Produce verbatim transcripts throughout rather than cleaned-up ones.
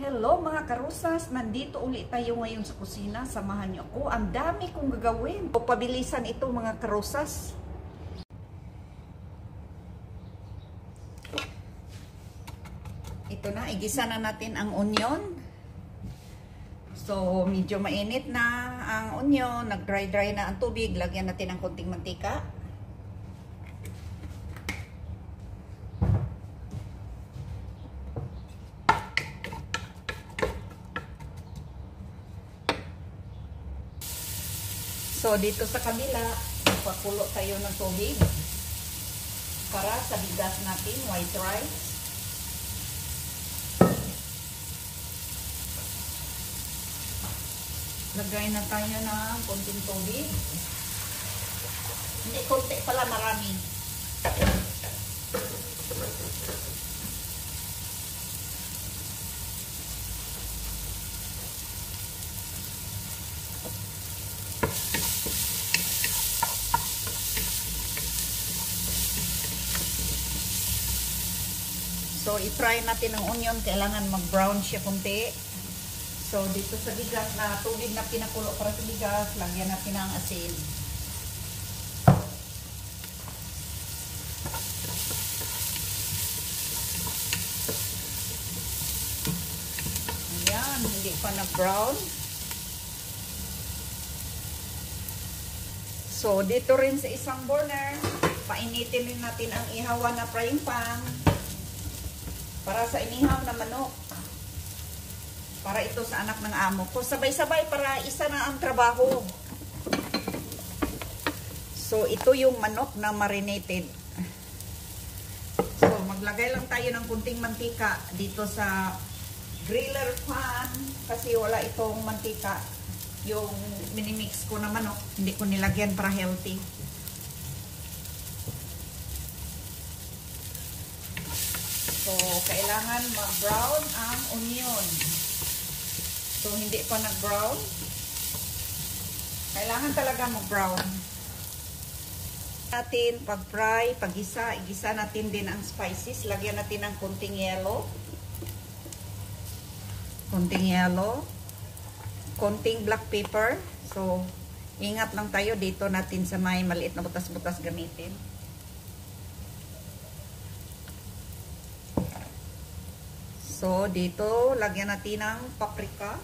Hello mga karusas, nandito ulit tayo ngayon sa kusina. Samahan niyo ako. Ang dami kong gagawin. O pabilisan ito mga karusas. Ito na, igisa na natin ang onion. So, medyo mainit na ang onion. Nag-dry-dry na ang tubig. Lagyan natin ng konting mantika. So, dito sa kabila, magpakulo tayo ng tubig para sa bigas natin, white rice. Lagay na tayo ng konting tubig. Hindi, konti pala, marami. So, i-fry natin ang onion. Kailangan mag-brown siya kunti. So, dito sa bigas na tubig na pinakulo para sa bigas, lagyan natin ng asin. Ayan, hindi pa nag-brown. So, dito rin sa isang burner, painitin rin natin ang ihawan na frying pan. Para sa inihaw na manok. Para ito sa anak ng amo ko. Sabay-sabay para isa na ang trabaho. So, ito yung manok na marinated. So, maglagay lang tayo ng kunting mantika dito sa griller pan. Kasi wala itong mantika. Yung minimix ko na manok. Hindi ko nilagyan para healthy. So, kailangan mag-brown ang onion. So, hindi pa nag-brown. Kailangan talaga mag-brown. Natin, pag-fry, pag-isa, igisa natin din ang spices. Lagyan natin ng konting yellow. Konting yellow. Konting black pepper. So, ingat lang tayo dito natin sa may maliit na butas-butas gamitin. So, dito, lagyan natin ng paprika.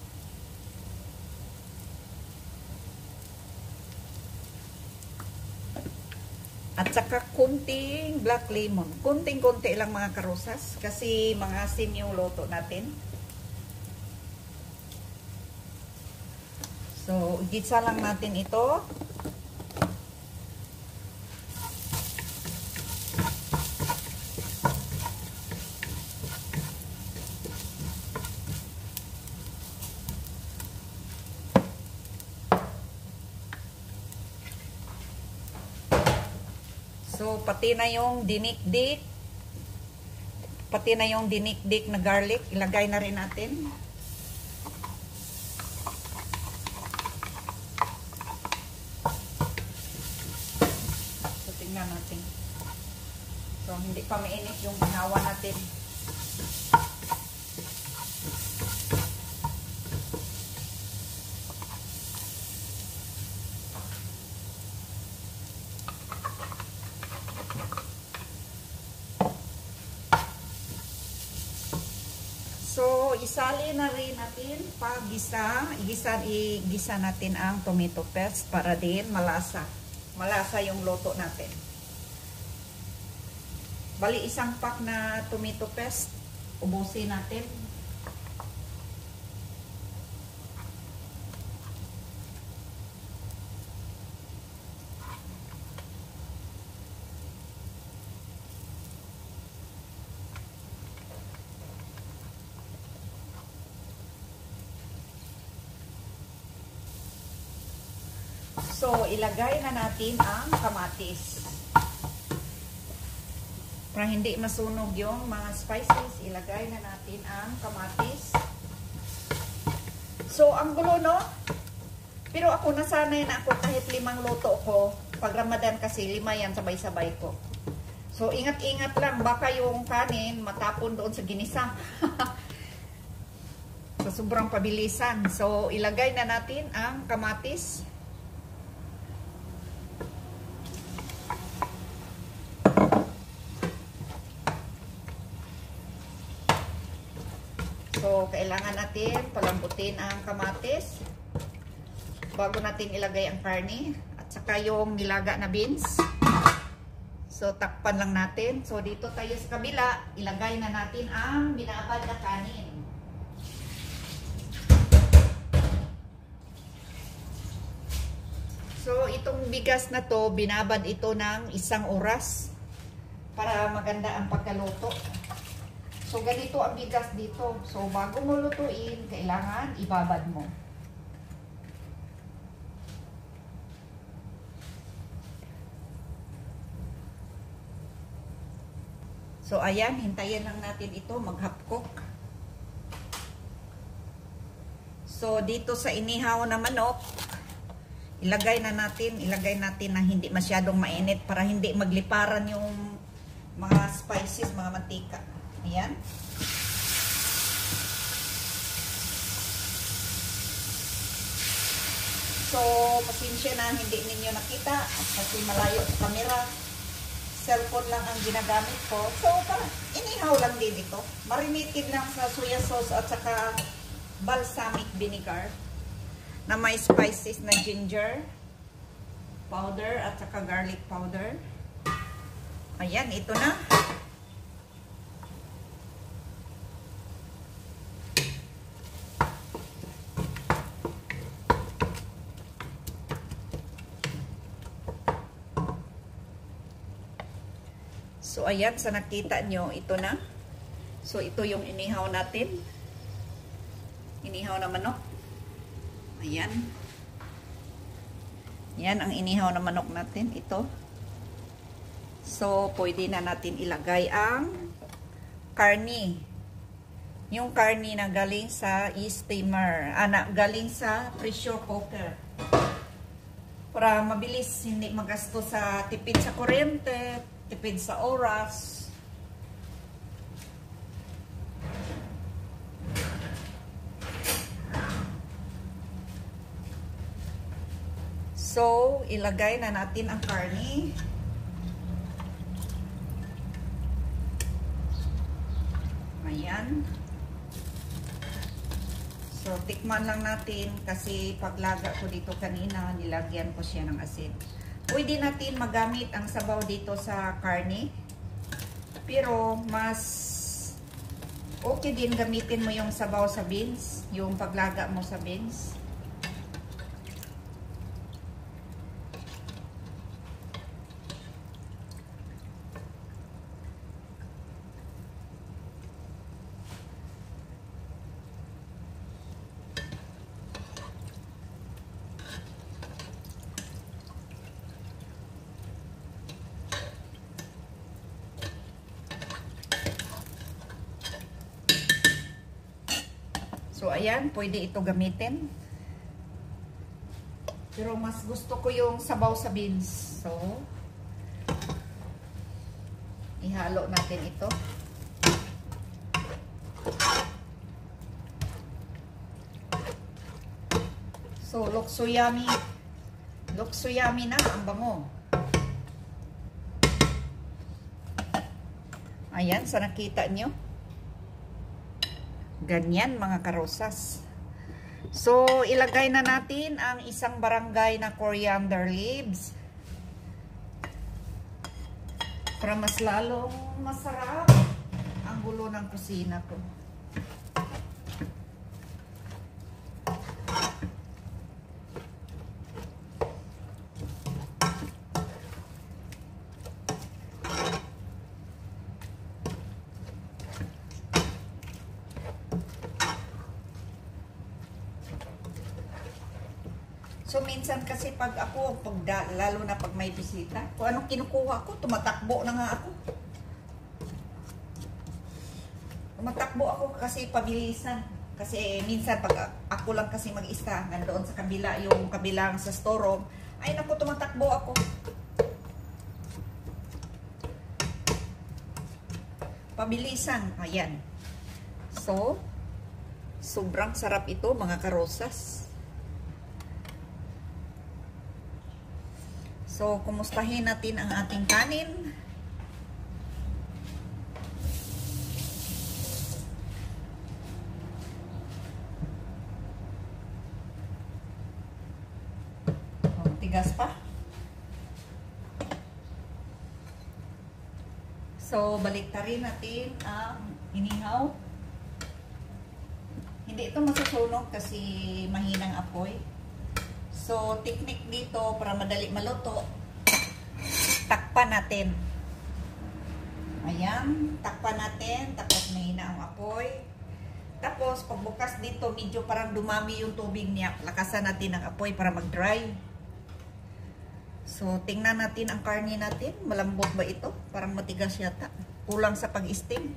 At saka kunting black lemon. Kunting-kunti lang mga karusas. Kasi mga asin yung luto natin. So, gitsa lang natin ito. So, pati na yung dinikdik, pati na yung dinikdik na garlic, ilagay na rin natin. So, tingnan natin. So, hindi pa mainit yung ginawa natin. So, isali na rin natin pag gisa, igisa, igisa natin ang tomato paste para din malasa. Malasa yung luto natin. Bali, isang pack na tomato paste, ubusin natin. So, ilagay na natin ang kamatis. Para hindi masunog yung mga spices, ilagay na natin ang kamatis. So, ang gulo, no? Pero ako nasanay na ako kahit limang luto ko. Pag Ramadan kasi, lima yan sabay-sabay ko. So, ingat-ingat lang. Baka yung kanin matapon doon sa ginisa. sa sobrang pabilisan. So, ilagay na natin ang kamatis. So, kailangan natin palambutin ang kamatis bago natin ilagay ang karne at saka yung nilaga na beans. So, takpan lang natin. So, dito tayo sa kabila, ilagay na natin ang binabad na kanin. So, itong bigas na to, binabad ito ng isang oras para maganda ang pagkaluto. So, ganito ang bigas dito. So, bago mo lutuin, kailangan ibabad mo. So, ayan, hintayin lang natin ito mag-half cook. So, dito sa inihaw na manok, ilagay na natin, ilagay natin na hindi masyadong mainit para hindi magliparan yung mga spices, mga mantika. Ayan. So, pasensya na hindi ninyo nakita kasi malayo sa camera. Cellphone lang ang ginagamit ko. So, parang inihaw lang din ito. Marinated lang sa soya sauce at saka balsamic vinegar na may spices na ginger powder at saka garlic powder. Ayan, ito na. So, ayan, sa nakita nyo, ito na. So, ito yung inihaw natin. Inihaw na manok. Ayan. Yan ang inihaw na manok natin. Ito. So, pwede na natin ilagay ang karni. Yung karni na galing sa steamer. Ah, na, galing sa pressure cooker. Para mabilis, hindi magasto sa tipid sa kuryente, tipid sa oras. So, ilagay na natin ang karne. Ayan. So, tikman lang natin kasi paglaga ko dito kanina, nilagyan ko siya ng asin. Pwede natin magamit ang sabaw dito sa karne. Pero, mas okay din gamitin mo yung sabaw sa beans, yung paglaga mo sa beans. So, ayan, pwede ito gamitin. Pero mas gusto ko yung sabaw sa beans. So, ihalo natin ito. So, looks so yummy. Looks so yummy na. Ang bango. Ayan, sa nakita nyo. Ganyan mga karosas. So, ilagay na natin ang isang barangay na coriander leaves. Para mas lalong masarap ang gulo ng kusina ko. So, minsan kasi pag ako, pag, lalo na pag may bisita, kung anong kinukuha ko, tumatakbo na nga ako. Tumatakbo ako kasi pabilisan. Kasi minsan pag ako lang kasi mag-isa, nandoon sa kabila, yung kabilang sa store room, ay naku, tumatakbo ako. Pabilisan. Ayan. So, Sobrang sarap ito, mga karosas. So, kumustahin natin ang ating kanin. Oh, tigas pa. So, baliktarin natin ang inihaw. Hindi ito masusunog kasi mahinang apoy. So, technique dito para madali maluto, takpan natin. Ayan, takpan natin, tapos mahina ang apoy. Tapos, pagbukas dito, medyo parang dumami yung tubig niya. Lakasan natin ang apoy para mag-dry. So, tingnan natin ang karne natin. Malambot ba ito? Parang matigas yata. Kulang sa pag-steam.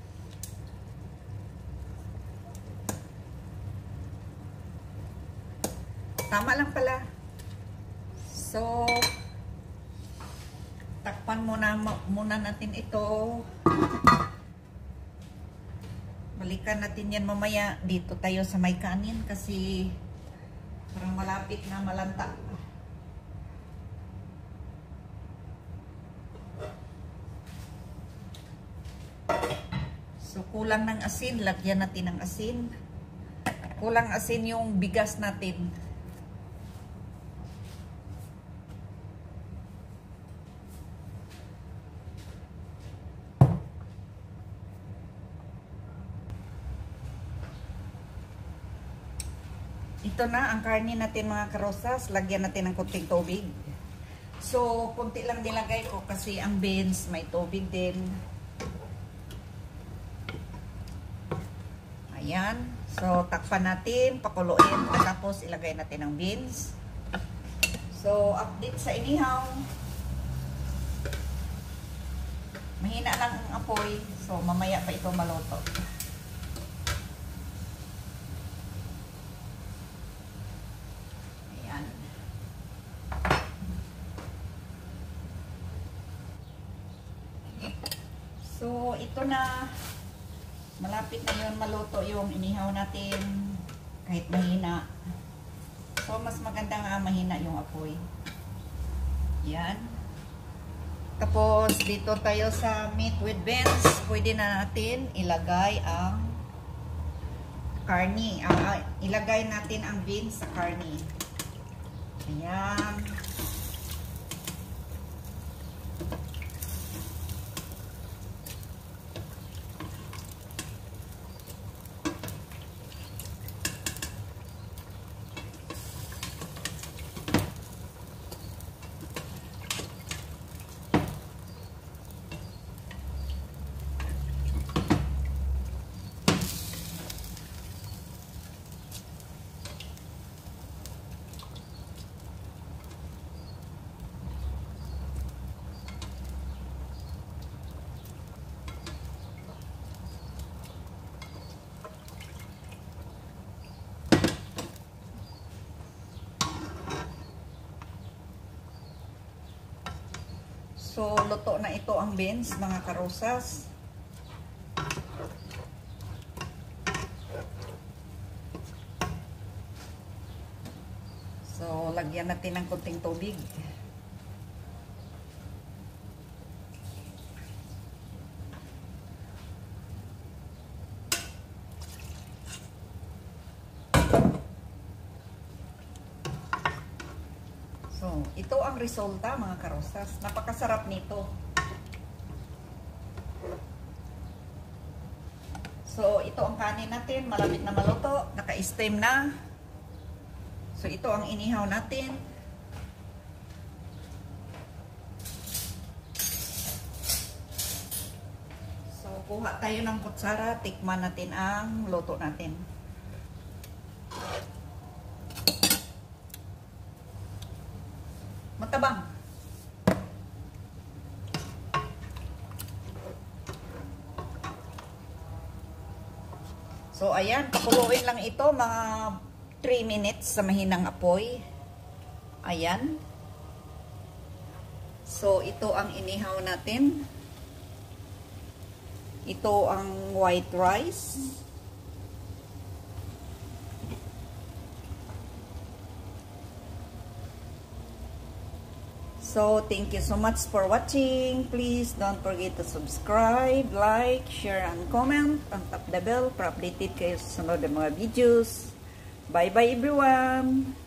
Tama lang pala. So, takpan muna, muna natin ito. Balikan natin yan mamaya. Dito tayo sa may kanin kasi parang malapit na malanta. So, kulang ng asin. Lagyan natin ng asin. Kulang asin yung bigas natin. Ito na ang karne natin, mga karosas. Lagyan natin ng kunting tubig. So, kunti lang nilagay ko kasi ang beans may tubig din. Ayan. So, takpan natin, pakuluin, tapos ilagay natin ang beans. So, update sa inihaw. Mahina lang ang apoy. So, mamaya pa ito maluto. Ayan. So, ito na. Malapit na yun maluto yung inihaw natin kahit mahina. So, mas maganda nga mahina yung apoy. Yan. Tapos, dito tayo sa meat with beans. Pwede na natin ilagay ang karne. Uh, ilagay natin ang beans sa karne. Ayan. So, luto na ito ang beans, mga karosas. So, lagyan natin ng kunting tubig. So, ito ang resulta, mga karosas. Napakasarap nito. So, ito ang kanin natin. Malapit na maluto. Naka-steam na. So, ito ang inihaw natin. So, kuha tayo ng kutsara. Tikman natin ang luto natin. Matabang. So, ayan. Pakuluin lang ito mga three minutes sa mahinang apoy. Ayan. So, ito ang inihaw natin. Ito ang white rice. So, thank you so much for watching. Please don't forget to subscribe, like, share, and comment. And tap the bell para updated kayo sa sunod ng mga videos. Bye-bye everyone!